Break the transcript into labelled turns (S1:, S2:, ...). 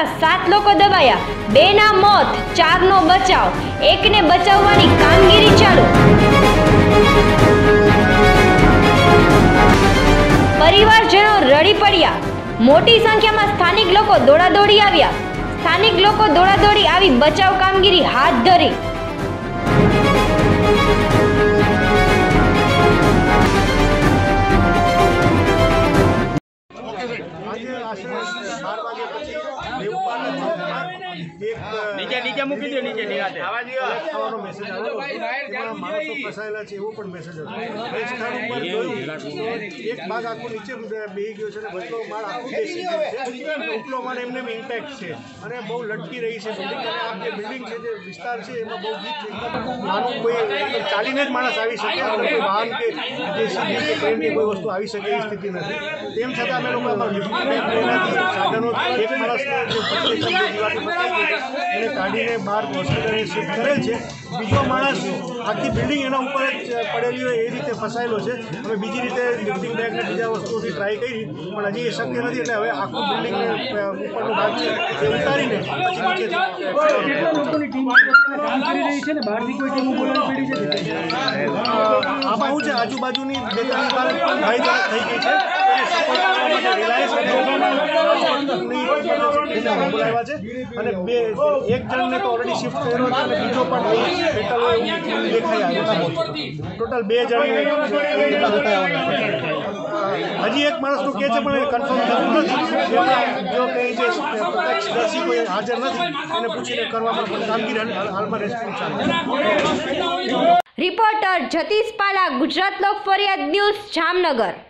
S1: 7 લોકો દબાયા, 2 ના મોત, 4 નો બચાવ, 1 ને બચાવવાની કામગીરી ચાલુ। પરિવારજનો રડી પડ્યા, મોટી સંખ્યામાં સ્થાનિક લોકો દોડાદોડી આવ્યા। સ્થાનિક લોકો દોડાદોડી આવી બચાવ કામગીરી હાથ ધરી।
S2: નીચે મૂકી દો, નીચે નિરાતે
S3: ખાવાનો મેસેજ આવ્યો, એમાં માણસો ફસાયેલા છે એવો પણ મેસેજ હતો। એ સ્થળ ઉપર જોયું એક ભાગ આખો નીચે બેહી ગયો છે અને વચલો માળ આખું બેસી ગયું છે અને ઉપલો માળ એમને ઇમ્પેક્ટ છે અને બહુ લટકી રહી છે બિલ્ડિંગ। અને આ જે બિલ્ડિંગ છે, જે વિસ્તાર છે, એમાં બહુ ગીચ નાનું કોઈ ચાલીને જ માણસ આવી શકે, કોઈ વાહન કે જેસીબી કે ટ્રેન કે કોઈ વસ્તુ આવી શકે એવી સ્થિતિ નથી। તેમ છતાં અમે લોકો સાધનો એક માણસને એને કાઢીને બહાર હોસ્પિટલે શિફ્ટ કરેલ છે। બીજો માણસ આખી બિલ્ડિંગ એના ઉપર જ પડેલી હોય એ રીતે ફસાયેલો છે। અમે બીજી રીતે લિફ્ટિંગ બેગને બીજા વસ્તુઓથી ટ્રાય કરી પણ હજી એ શક્ય નથી, એટલે હવે આખું બિલ્ડિંગને ઉપરનો ભાગ છે એ ઉતારીને પછી આમાં શું છે, આજુબાજુની 2-3 દુકાન પણ ભાઈચારા થઈ ગઈ છે, સપોર્ટ કરવા માટે રિલાયન્સ બોલાવ્યા છે અને એક જણને તો ઓલરેડી શિફ્ટ કર્યો છે અને બીજો પણ દેખાયા। ટોટલ 2 જણ હજી એક માણસનું કહે છે પણ કન્ફર્મ થતું નથી। જો કંઈ જે પ્રત્યક્ષદર્શી કોઈ હાજર નથી એને પૂછીને કરવામાં પણ કામગીરી હાલમાં રેસ્ક્યુ ચાલે છે।
S1: રિપોર્ટર જતીશ પાલા, ગુજરાત લોક ફરિયાદ ન્યૂઝ, જામનગર।